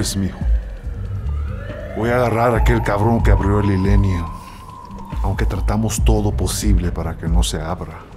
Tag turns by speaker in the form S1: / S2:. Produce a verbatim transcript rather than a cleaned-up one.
S1: preocupes, mijo. Voy a agarrar a aquel cabrón que abrió el Ilenio, aunque tratamos todo posible para que no se abra.